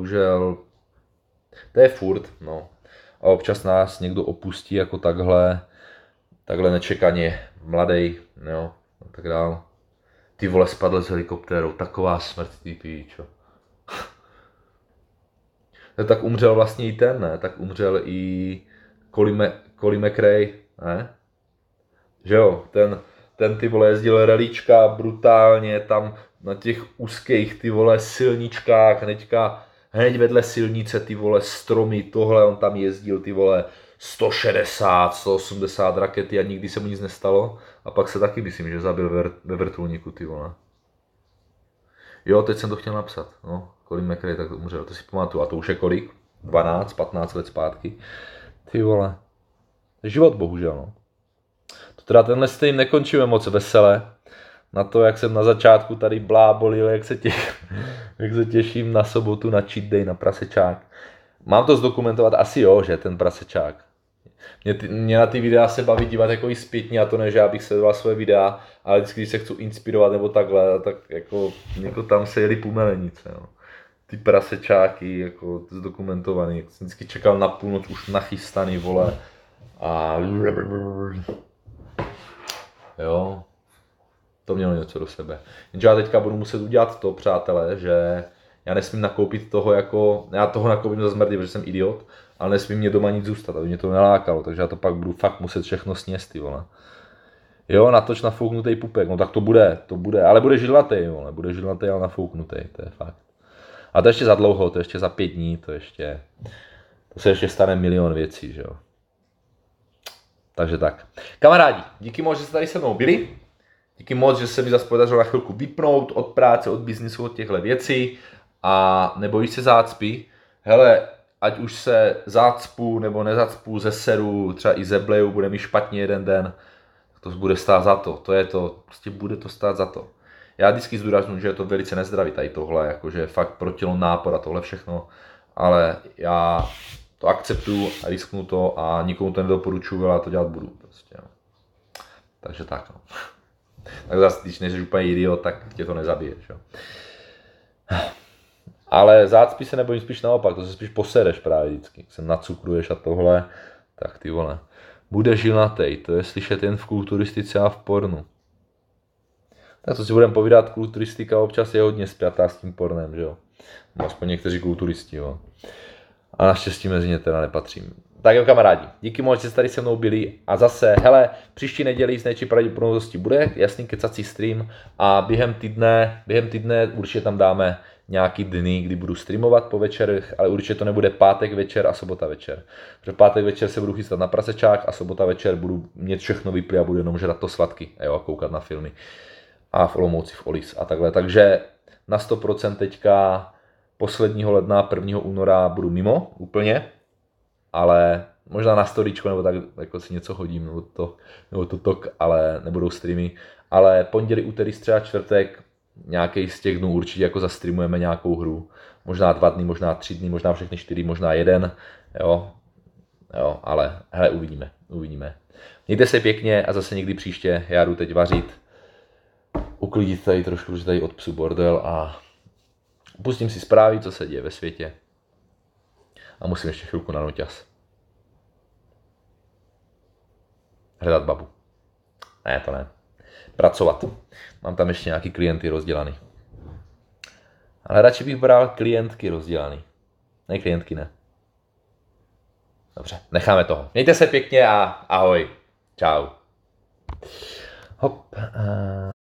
To je furt, no. A občas nás někdo opustí jako takhle nečekaně, mladej, jo, a tak dál. Ty vole, spadl z helikoptérou, taková smrt, ty píčo. Tak umřel vlastně i ten, ne? Tak umřel i Colin McRae, ne? Že jo, ten ty vole jezdil ralíčka brutálně tam na těch úzkých ty vole silničkách, hned vedle silnice ty vole stromy, tohle on tam jezdil ty vole 160, 180 rakety a nikdy se mu nic nestalo. A pak se taky myslím, že zabil ve vrtulníku ty vole. Jo, teď jsem to chtěl napsat, no, Colin McRae tak umřel, to si pamatuju, a to už je kolik? 12, 15 let zpátky. Ty vole. Život bohužel, no. To teda tenhle stream nekončíme moc vesele. Na to, jak jsem na začátku tady blábolil, jak se těším na sobotu, na cheat day, na prasečák. Mám to zdokumentovat? Asi jo, že ten prasečák. Mě na ty videa se baví dívat jako i zpětně, a to ne, že já bych sledoval své videa, ale vždycky, když se chci inspirovat nebo takhle, tak jako tam se jeli pumelenice, no. Ty prasečáky, jako zdokumentovaný, jsem vždycky čekal na půlnoc už nachystaný, vole, a jo, to mělo něco do sebe. Jenže já teďka budu muset udělat to, přátelé, že já nesmím nakoupit toho jako, já toho nakoupím za zmrdý, protože jsem idiot, ale nesmím mě doma nic zůstat, aby mě to nelákalo, takže já to pak budu fakt muset všechno sněst, ty vole. Jo, natoč nafouknutý pupek, no tak to bude, ale bude židlatý, vole, bude židlatý, ale nafouknutý, to je fakt. A to ještě za dlouho, to ještě za 5 dní, to se ještě stane milion věcí, že jo. Takže tak. Kamarádi, díky moc, že jste tady se mnou byli. Díky moc, že se mi zase podařilo na chvilku vypnout od práce, od biznisu, od těchto věcí. A nebojíš se zácpy? Hele, ať už se zácpu nebo nezacpu, zeseru, třeba i zebleju, bude mi špatně jeden den, to bude stát za to. To je to, prostě bude to stát za to. Já vždycky zdůraznuju, že je to velice nezdravý tady tohle, jakože fakt pro tělo nápor a tohle všechno. Ale já to akceptuju a risknu to a nikomu to nedoporučuju, ale já to dělat budu prostě, no. Takže tak, no. Tak zase, když nejsi úplně idiot, tak tě to nezabije, jo. Ale zácpy se nebojím, spíš naopak, to se spíš posereš právě vždycky. Se nacukruješ a tohle, tak ty vole. Bude žilnatej, to je slyšet jen v kulturistice a v pornu. Tak to si budeme povídat, kulturistika občas je hodně spjatá s tím pornem, že jo. Aspoň někteří kulturisti, jo. A naštěstí mezi ně teda nepatřím. Tak jo, kamarádi, díky moc, že jste tady se mnou byli a zase, hele, příští neděli s největší pravděpodobností bude jasný kecací stream a během týdne určitě tam dáme nějaký dny, kdy budu streamovat po večerech, ale určitě to nebude pátek večer a sobota večer. Protože pátek večer se budu chystat na prasečák a sobota večer budu mít všechno vyplý a budu jenom žrat to sladky, jo, a koukat na filmy. A v Olomouci, v Olis a takhle. Takže na 100% teďka posledního ledna, 1. února budu mimo úplně, ale možná na storíčko nebo tak jako si něco hodím, nebo to tok, ale nebudou streamy. Ale pondělí, úterý, středa, čtvrtek, nějaký z těch dnů určitě jako zastreamujeme nějakou hru. Možná 2 dny, možná 3 dny, možná všechny 4, možná 1, jo, ale hele, uvidíme. Mějte se pěkně a zase někdy příště, já jdu teď vařit, uklidit tady trošku, že tady od psu bordel a pustím si zprávy, co se děje ve světě. A musím ještě chvilku na noťaz. Hledat babu. Ne, to ne. Pracovat. Mám tam ještě nějaký klienty rozdělaný. Ale radši bych bral klientky rozdělaný. Ne klientky, ne. Dobře, necháme toho. Mějte se pěkně a ahoj. Čau. Hop.